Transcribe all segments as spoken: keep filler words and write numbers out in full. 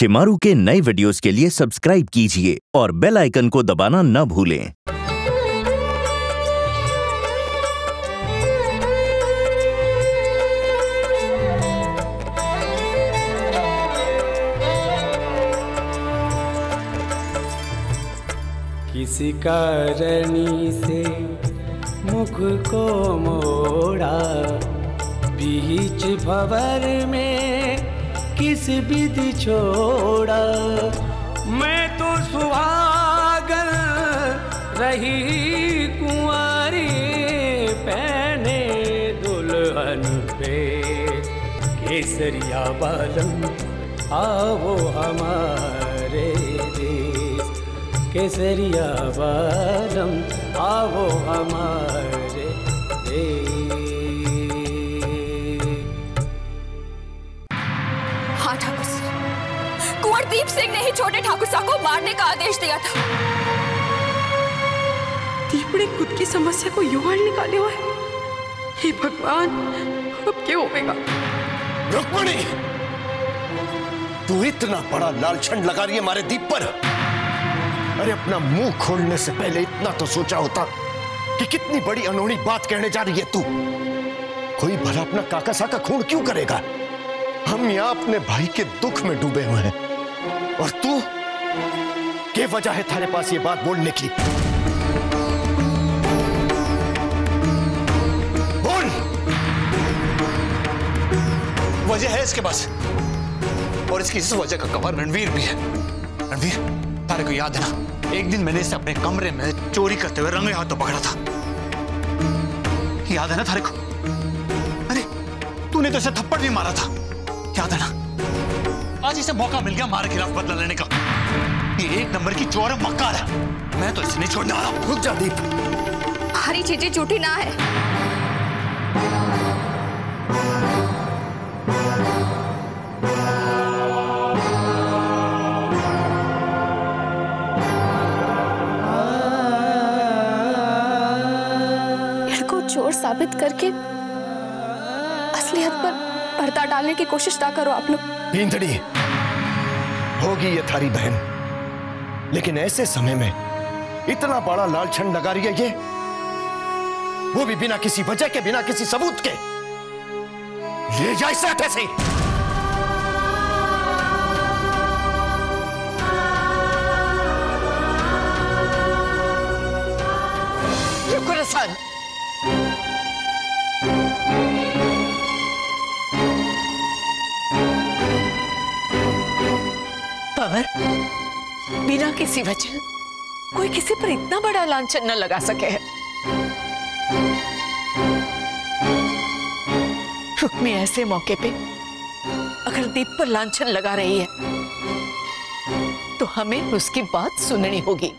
शिमारू के नए वीडियोस के लिए सब्सक्राइब कीजिए और बेल आइकन को दबाना न भूलें। किसी कारणी से मुख को मोड़ा, बीच भंवर में किस विधि छोड़ा। मैं तो सुहागन रही कुंवारी, पहने दुल्हन पे केसरिया बालम। आओ हमारे देश केसरिया बालम, आओ हमारे देश। हाँ ठाकुर साहब, कुंवर दीप सिंह ने ही छोटे ठाकुर साहब को मारने का आदेश दिया था। दीप ने खुद की समस्या को यूं हल निकाले हुए। हे भगवान, अब क्या होगा? रुक्मणी, तू इतना बड़ा लालछन लगा रही है हमारे दीप पर। अरे अपना मुंह खोलने से पहले इतना तो सोचा होता कि कितनी बड़ी अनहोनी बात कहने जा रही है तू। कोई भला अपना काका सा का खून क्यों करेगा? हम यहां अपने भाई के दुख में डूबे हुए हैं और तू क्या वजह है थारे पास ये बात बोलने की? बोल। वजह है इसके पास, और इसकी इस वजह का गवाह रणवीर भी है। रणवीर, तारे को याद है ना, एक दिन मैंने इसे अपने कमरे में चोरी करते हुए रंगे हाथों पकड़ा था। याद है ना तारे को? अरे तूने तो इसे थप्पड़ भी मारा था, याद है ना? आज इसे मौका मिल गया हमारे खिलाफ बदला लेने का। ये एक नंबर की चोर मक्कार है, मैं तो इसे नहीं छोड़ने वाला। रुक जा दीप, हरी चीजें झूठी ना है। चोर साबित करके असलियत पर पर्दा डालने की कोशिश ना करो आप लोग। भींदड़ी होगी ये थारी बहन, लेकिन ऐसे समय में इतना बड़ा लालछन लगा रही है ये, वो भी बिना किसी वजह के, बिना किसी सबूत के। ले जा इसे हथे से। रुको रसान, बिना किसी वजह कोई किसी पर इतना बड़ा लांछन न लगा सके है। रुक्मी ऐसे मौके पे अगर दीप पर लांछन लगा रही है तो हमें उसकी बात सुननी होगी।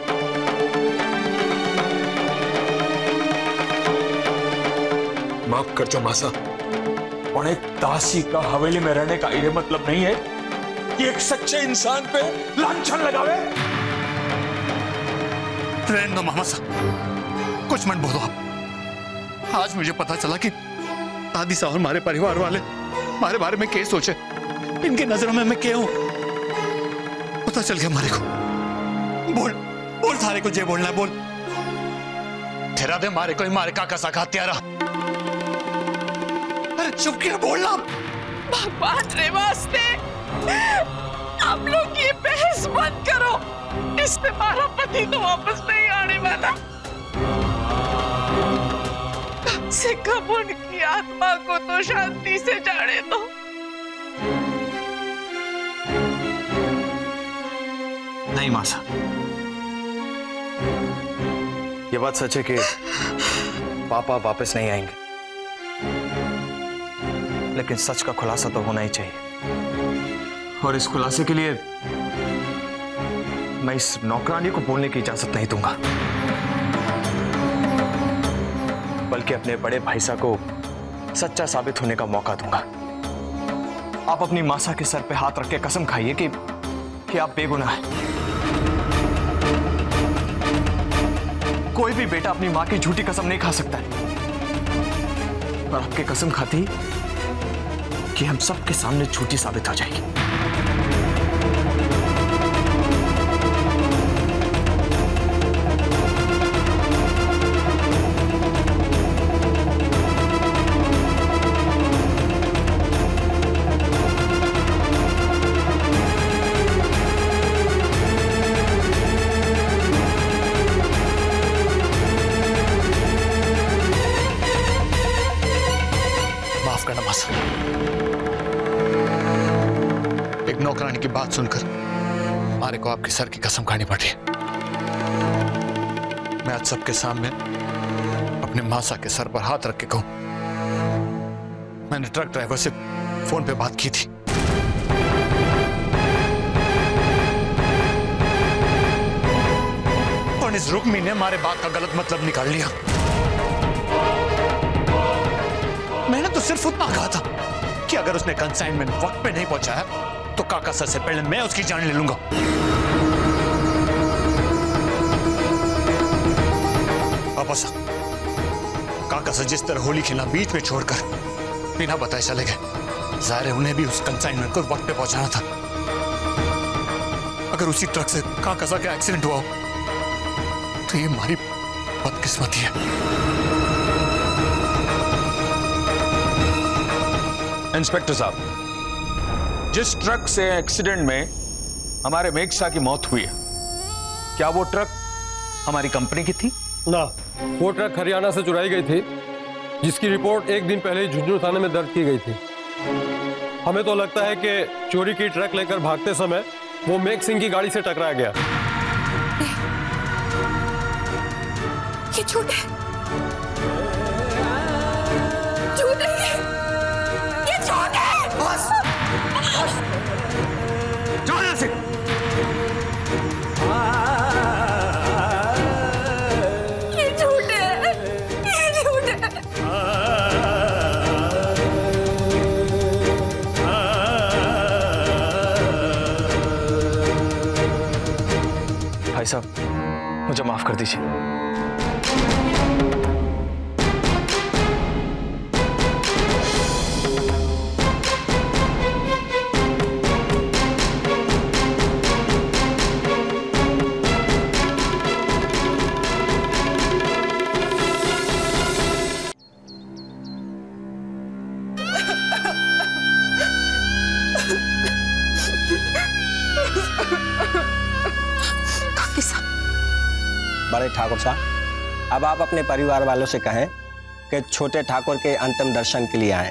माफ कर जो मासा, और एक दासी का हवेली में रहने का ये मतलब नहीं है कि एक सच्चे इंसान पे लांछन लगावे। रहने दो मामा साहब, कुछ मत बोलो आप। आज मुझे पता चला कि दादी साहब और हमारे परिवार वाले हमारे बारे में क्या सोचे, इनकी नजरों में मैं क्या हूं, पता चल गया हमारे को। बोल बोल, थारे को जे बोलना है बोल। ठहरा दे मारे को, हमारे काका सा हत्यारा। अरे चुप क्यों बोलना? भगवान रे वास्ते, आप लोग ये बहस मत करो। इससे हमारा पति तो वापस नहीं आने वाला। कम से कम उनकी आत्मा को तो शांति से जाने दो। नहीं मासा, ये बात सच है कि पापा वापस नहीं आएंगे, लेकिन सच का खुलासा तो होना ही चाहिए। और इस खुलासे के लिए मैं इस नौकरानी को बोलने की इजाजत नहीं दूंगा, बल्कि अपने बड़े भाई साहब को सच्चा साबित होने का मौका दूंगा। आप अपनी मासा के सर पे हाथ रख के कसम खाइए कि, कि आप बेगुनाह हैं। कोई भी बेटा अपनी मां की झूठी कसम नहीं खा सकता है, और आपकी कसम खाती कि हम सबके सामने झूठी साबित हो जाएगी। नौकरानी की बात सुनकर मारे को आपके सर की कसम खानी पड़ी। मैं आज सबके सामने अपने मासा के सर पर हाथ रख के कहूं, मैंने ट्रक ड्राइवर से फोन पे बात की थी। और इस रुक्मी ने हमारे बात का गलत मतलब निकाल लिया। मैंने तो सिर्फ उतना कहा था कि अगर उसने कंसाइनमेंट वक्त पे नहीं पहुंचाया तो काका सर से पहले मैं उसकी जान ले लूंगा। अब ऐसा काका सर जिस तरह होली खेलना बीच में छोड़कर बिना बताए चले गए, जाहिर है उन्हें भी उस कंसाइनमेंट को वक्त पे पहुंचाना था। अगर उसी ट्रक से काका सर का एक्सीडेंट हुआ तो ये हमारी बदकिस्मती है। इंस्पेक्टर साहब, जिस ट्रक से एक्सीडेंट में हमारे मेघसा की मौत हुई है, क्या वो ट्रक हमारी कंपनी की थी? ना, वो ट्रक हरियाणा से चुराई गई थी, जिसकी रिपोर्ट एक दिन पहले झुंझुनू थाने में दर्ज की गई थी। हमें तो लगता है कि चोरी की ट्रक लेकर भागते समय वो मेघ सिंह की गाड़ी से टकराया गया। ये झूठ है, झूठ नहीं है, ये झूठ है। बस, बस, जाओ यहाँ से। ये झूठ है, ये झूठ है। भाई साहब, मुझे माफ कर दीजिए। बड़े ठाकुर साहब, अब आप अपने परिवार वालों से कहें कि छोटे ठाकुर के अंतिम दर्शन के लिए आए।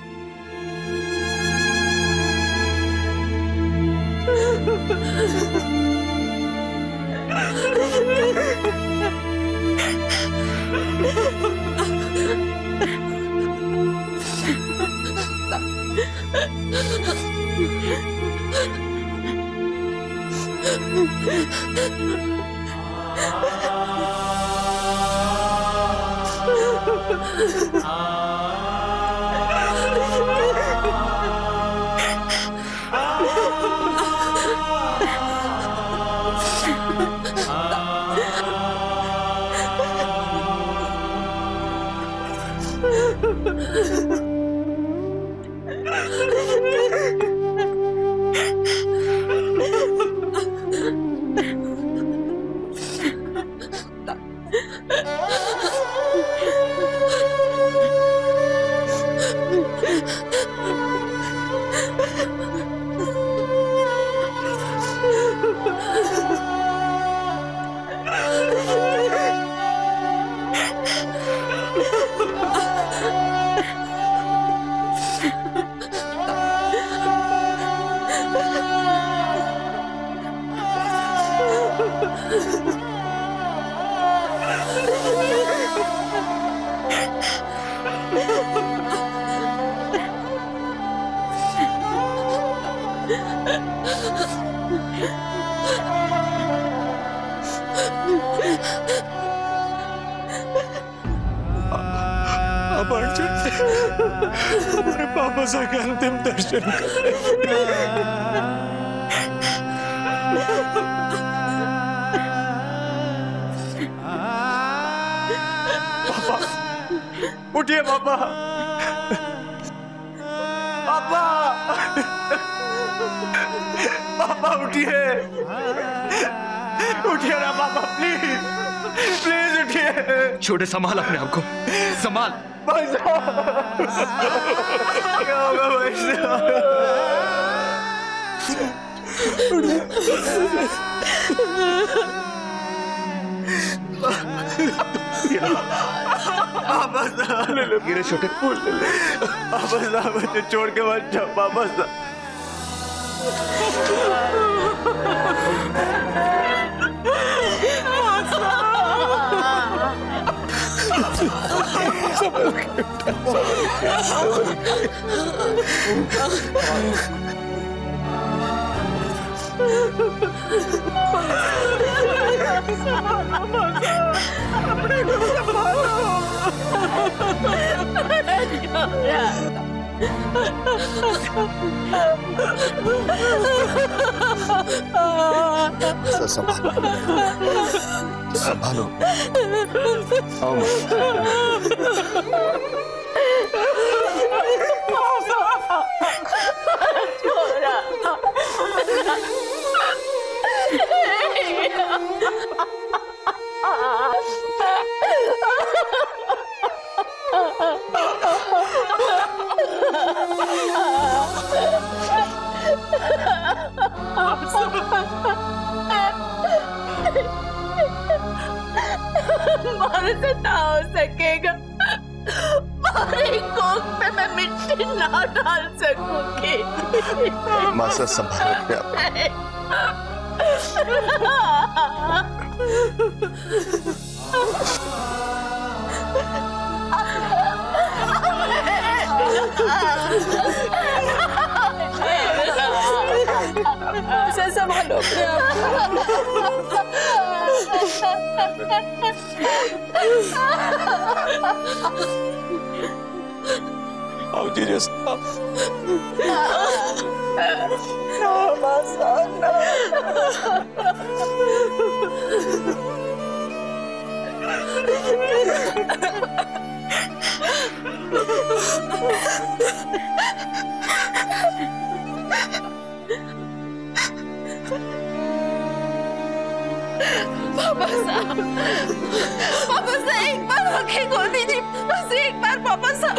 अब अर्जुन हमारे पापा सा के अंतिम दर्शन पापा, उठिए पापा, पापा, पापा उठिए, उठिए ना पापा, प्लीज प्लीज उठिए। छोटे, संभाल अपने आप को, संभाल। भाई साहब, क्या होगा भाई साहब? पापा साहब, ले लो गिरे छोटे, फूल ले लो। पापा साहब, मुझे छोड़ के मत जाओ पापा साहब। अपने को संभालो। संभालो संभालो। आओ मारे से ना हो सकेगा। मारी कोख पे मैं मिट्टी ना डाल सकूंगी। मासा संभालो अपने मासा संभालो अपने आओ जीजू साहब। पापा साहब, पापा साहब एक बार आंखें खोल दीजिए, बस एक बार पापा साहब।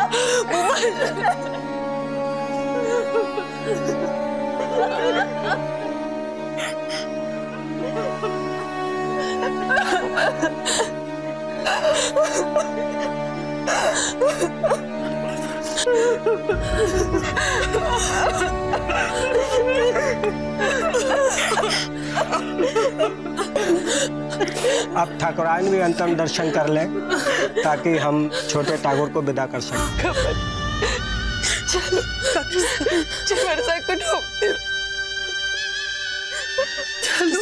अब ठाकुराइन भी अंतिम दर्शन कर लें ताकि हम छोटे ठाकुर को विदा कर सकें। चलो चलो को ठोक दे। चलो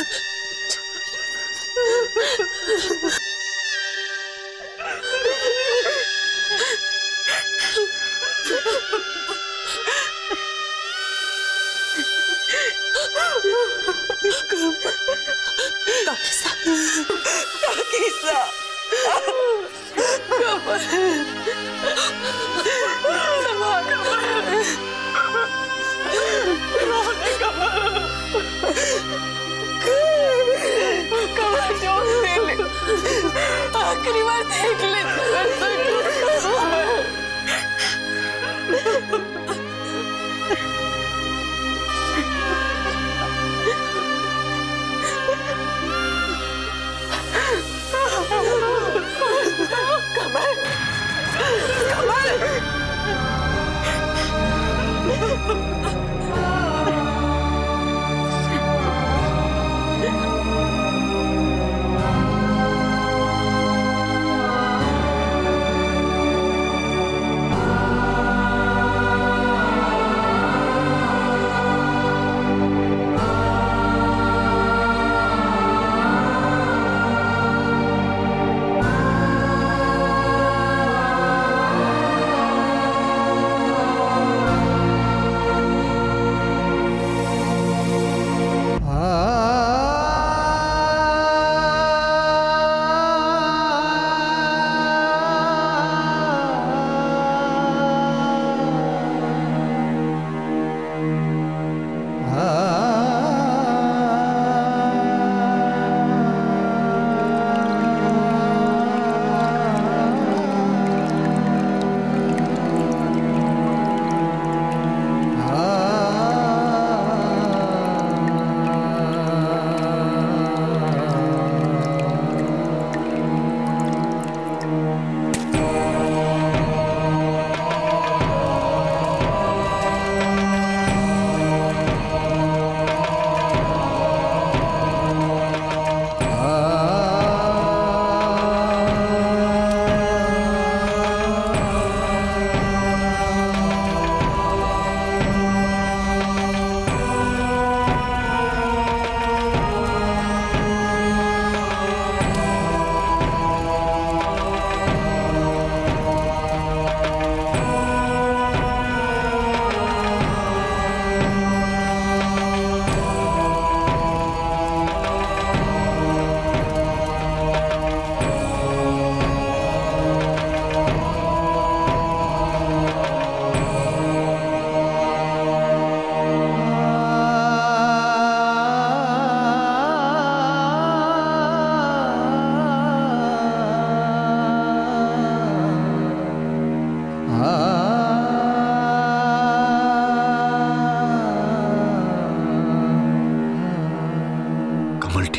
आखिरी बार देख ले। कमल, कमल।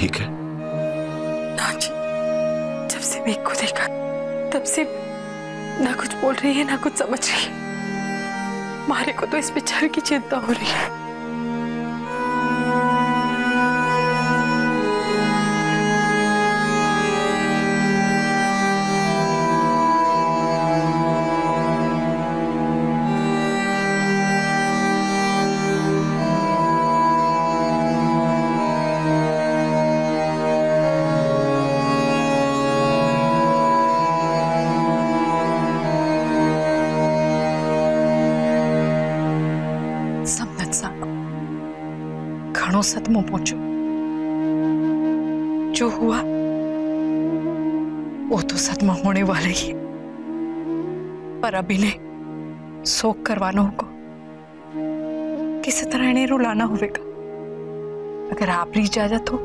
ठीक है? ना जी, जब से मेघ को देखा तब से ना कुछ बोल रही है ना कुछ समझ रही है। मारे को तो इस बेचारे की चिंता हो रही है। घणो सदमो पहुंचो, जो हुआ वो तो सदमा होने वाला ही है, पर अभी ने शोक करवाना होगा, किसी तरह इन्हें रुलाना होगा। अगर आपकी इजाजत हो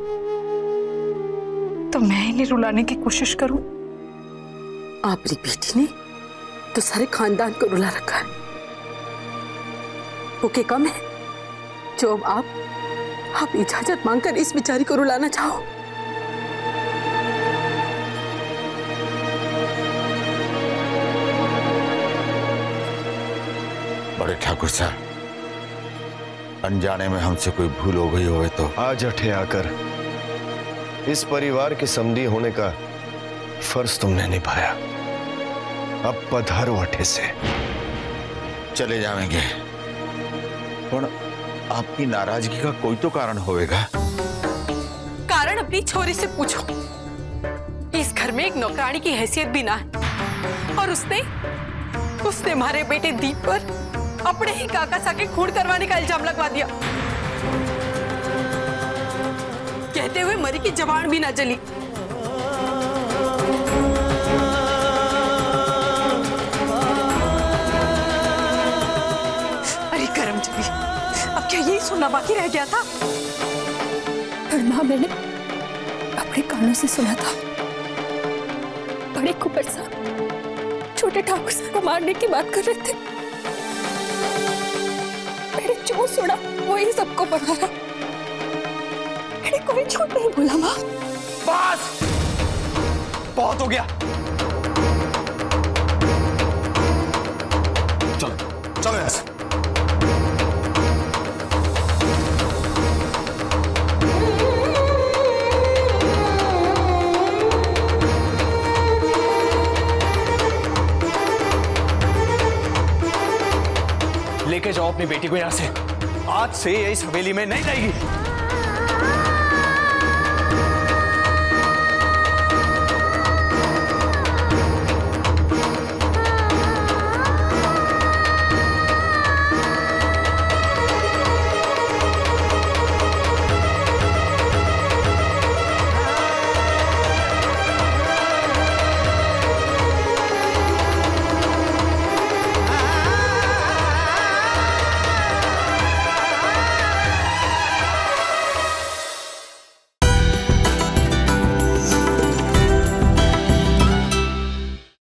तो मैं इन्हें रुलाने की कोशिश करूं। आपकी बेटी ने तो सारे खानदान को रुला रखा है, वो क्या कम है जो अब आप आप इजाजत मांगकर इस बेचारी को रुलाना चाहो? बड़े ठाकुर साहब, अनजाने में हमसे कोई भूल हो गई होवे तो आज अठे आकर इस परिवार के समधी होने का फर्ज तुमने निभाया। अब पधारो अठे से। चले जाएंगे, पर आपकी नाराजगी का कोई तो कारण होगा। कारण अपनी छोरी से पूछो। इस घर में एक नौकरानी की हैसियत भी ना है, और उसने उसने हमारे बेटे दीप पर अपने ही काका सा के खून करवाने का इल्जाम लगवा दिया, कहते हुए मरी की जबान भी ना जली। अरे करम जली, अब क्या यही सुनना बाकी रह गया था? पर मां, मैंने अपने कानों से सुना था बड़े कुबर साहब छोटे ठाकुर साहब को मारने की बात कर रहे थे। मैंने जो सुना वही सबको बढ़ाया, मैंने कोई झूठ नहीं बोला मां। बस बहुत हो गया, चलो चलो यहाँ से। लेके जाओ अपनी बेटी को यहाँ से, आज से ये इस हवेली में नहीं रहेगी।